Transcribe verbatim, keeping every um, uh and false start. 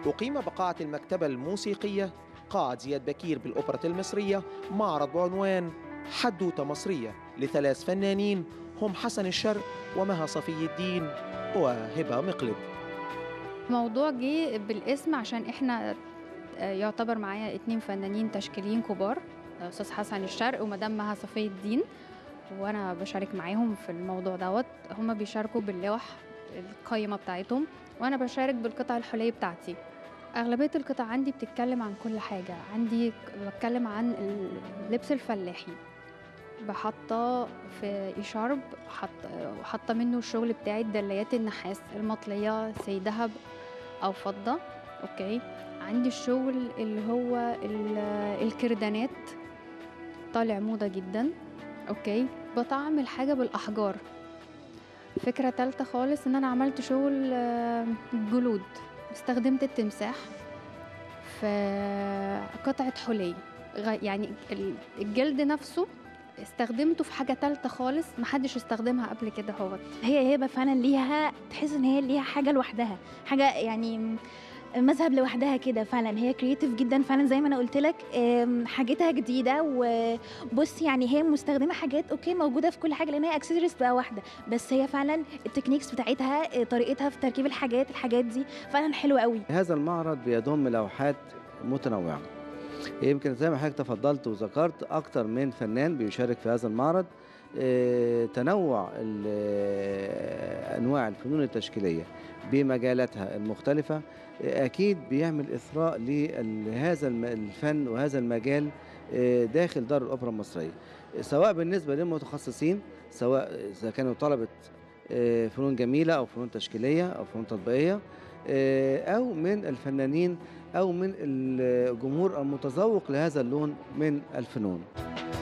أقيم بقاعة المكتبة الموسيقية قاعة زياد بكير بالأوبرا المصرية معرض بعنوان حدوتة مصرية لثلاث فنانين هم حسن الشرق ومها صفي الدين وهبة مقلد. موضوع جه بالاسم عشان احنا يعتبر معايا اتنين فنانين تشكيليين كبار، أستاذ حسن الشرق ومدام مها صفي الدين، وأنا بشارك معاهم في الموضوع دوت. هما بيشاركوا باللوح القايمة بتاعتهم وأنا بشارك بالقطع الحلية بتاعتي. أغلبية القطع عندي بتتكلم عن كل حاجة. عندي بتكلم عن اللبس الفلاحي، بحطه في إشارب، وحاطة منه الشغل بتاعي، الدلايات النحاس المطلية سي ذهب أو فضة. أوكي، عندي الشغل اللي هو الكردانات طالع موضة جدا. أوكي، بطعم الحاجة بالأحجار. فكرة تالتة خالص إن أنا عملت شغل جلود، استخدمت التمساح في قطعة حلي، يعني الجلد نفسه استخدمته في حاجة تالتة خالص محدش استخدمها قبل كده. هو هي هبة فعلا ليها، تحس ان هي ليها حاجة لوحدها، حاجة يعني مذهب لوحدها كده. فعلا هي كرييتيف جدا فعلا زي ما انا قلت لك، حاجتها جديده. وبص يعني هي مستخدمه حاجات اوكي موجوده في كل حاجه لان هي اكسسوارز بقى واحده، بس هي فعلا التكنيكس بتاعتها، طريقتها في تركيب الحاجات الحاجات دي فعلا حلوه قوي. هذا المعرض بيضم لوحات متنوعه، يمكن زي ما حضرتك تفضلت وذكرت اكتر من فنان بيشارك في هذا المعرض. تنوع انواع الفنون التشكيليه بمجالاتها المختلفه اكيد بيعمل اثراء لهذا الفن وهذا المجال داخل دار الاوبرا المصريه، سواء بالنسبه للمتخصصين، سواء اذا كانوا طلبه فنون جميله او فنون تشكيليه او فنون تطبيقيه، او من الفنانين او من الجمهور المتذوق لهذا اللون من الفنون.